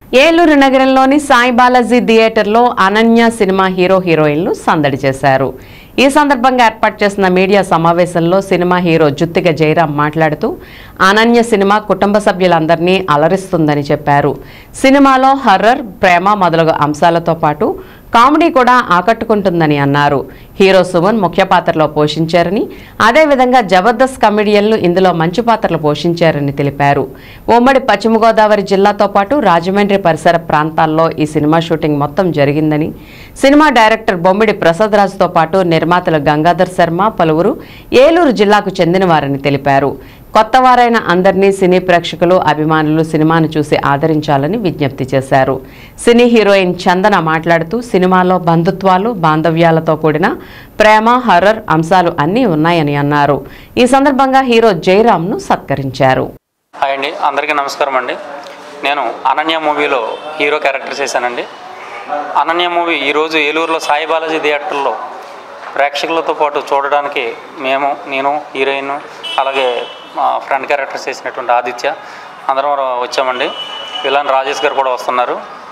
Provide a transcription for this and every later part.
ఏలూరు నగరంలోని సాయి బాలాజీ థియేటర్లో అనన్య సినిమా హీరోయిన్లు సందడి చేశారు. ఈ సందర్భంగా ఏర్పాటు చేసిన మీడియా సమావేశంలో సినిమా హీరో జుత్తిగ జయరాం మాట్లాడుతూ అనన్య సినిమా కుటుంబ సభ్యులందరినీ అలరిస్తుందని చెప్పారు. సినిమాలో హర్రర్, ప్రేమ మొదలగు అంశాలతో పాటు కామెడీ కూడా ఆకట్టుకుంటుందని అన్నారు. హీరో సుమన్ ముఖ్య పాత్రలో పోషించారని, అదేవిధంగా జబర్దస్త్ కమెడియన్లు ఇందులో మంచి పాత్రలు పోషించారని తెలిపారు. ఉమ్మడి పశ్చిమ గోదావరి జిల్లాతో పాటు రాజమండ్రి పరిసర ప్రాంతాల్లో ఈ సినిమా షూటింగ్ మొత్తం జరిగిందని, సినిమా డైరెక్టర్ బొమ్మిడి ప్రసాద్ రాజుతో పాటు నిర్మాతలు గంగాధర్ శర్మ పలువురు ఏలూరు జిల్లాకు చెందినవారని తెలిపారు. కొత్తవారైన అందరినీ సినీ ప్రేక్షకులు, అభిమానులు సినిమాను చూసి ఆదరించాలని విజ్ఞప్తి చేశారు. సినీ హీరోయిన్ చందన మాట్లాడుతూ సినిమాలో బంధుత్వాలు, బాంధవ్యాలతో కూడిన ప్రేమ, హర్రర్ అంశాలు అన్నీ ఉన్నాయని అన్నారు. ఈ సందర్భంగా హీరో జయరాంను సత్కరించారు. హాయ్ అండి, అందరికీ నమస్కారం అండి. నేను అనన్య మూవీలో హీరో క్యారెక్టర్ చేశానండి. అనన్య మూవీ ఈరోజు ఏలూరులో సాయి బాలాజీ థియేటర్లో ప్రేక్షకులతో పాటు చూడడానికి నేను హీరోయిన్, అలాగే మా ఫ్రెండ్ క్యారెక్టర్ చేసినటువంటి ఆదిత్య అందరం వచ్చామండి. విలన్ రాజేష్ గారు కూడా వస్తున్నారు.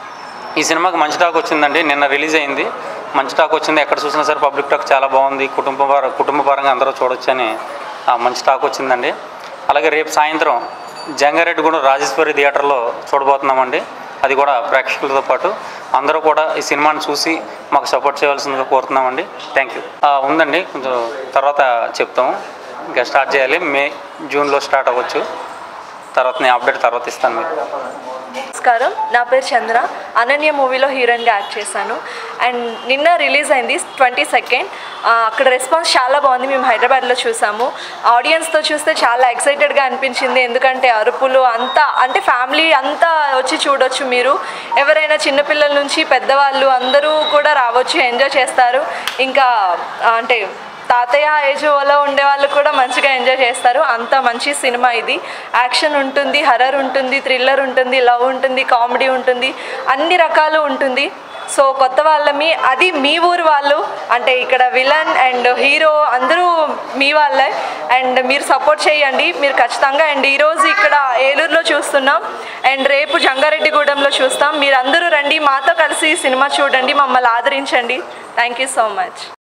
ఈ సినిమాకి మంచి టాక్ వచ్చిందండి. నిన్న రిలీజ్ అయింది, మంచి టాక్ వచ్చింది. ఎక్కడ చూసినా సరే పబ్లిక్ టాక్ చాలా బాగుంది, కుటుంబ పరంగా అందరూ చూడొచ్చని మంచి టాక్ వచ్చిందండి. అలాగే రేపు సాయంత్రం జంగారెడ్డిగూడెం రాజేశ్వరి థియేటర్లో చూడబోతున్నామండి. అది కూడా ప్రేక్షకులతో పాటు అందరూ కూడా ఈ సినిమాని చూసి మాకు సపోర్ట్ చేయవలసిందిగా కోరుతున్నామండి. Thank you. ఉందండి, కొంచెం తర్వాత చెప్తాము. ఇంకా స్టార్ట్ చేయాలి, జూన్లో స్టార్ట్ అవ్వచ్చు. తర్వాత నేను అప్డేట్ తర్వాత ఇస్తాను మీకు. నమస్కారం, నా పేరు చంద్ర. అనన్య మూవీలో హీరోయిన్గా యాక్ట్ చేశాను. అండ్ నిన్న రిలీజ్ అయింది 22nd. అక్కడ రెస్పాన్స్ చాలా బాగుంది. మేము హైదరాబాద్లో చూసాము. ఆడియన్స్తో చూస్తే చాలా ఎక్సైటెడ్గా అనిపించింది. ఎందుకంటే అరుపులు అంతా, అంటే ఫ్యామిలీ అంతా వచ్చి చూడొచ్చు. మీరు ఎవరైనా చిన్నపిల్లల నుంచి పెద్దవాళ్ళు అందరూ కూడా రావచ్చు, ఎంజాయ్ చేస్తారు. ఇంకా అంటే తాతయ్య ఏజ్లో ఉండే వాళ్ళు కూడా మంచిగా ఎంజాయ్ చేస్తారు. అంత మంచి సినిమా ఇది. యాక్షన్ ఉంటుంది, హర్రర్ ఉంటుంది, థ్రిల్లర్ ఉంటుంది, లవ్ ఉంటుంది, కామెడీ ఉంటుంది, అన్ని రకాలు ఉంటుంది. సో కొత్త వాళ్ళమి, అది మీ ఊరు వాళ్ళు, అంటే ఇక్కడ విలన్ అండ్ హీరో అందరూ మీ వాళ్ళే. అండ్ మీరు సపోర్ట్ చేయండి మీరు ఖచ్చితంగా. అండ్ ఈరోజు ఇక్కడ ఏలూరులో చూస్తున్నాం, అండ్ రేపు జంగారెడ్డిగూడెంలో చూస్తాం. మీరు అందరూ రండి, మాతో కలిసి సినిమా చూడండి, మమ్మల్ని ఆదరించండి. Thank you so much.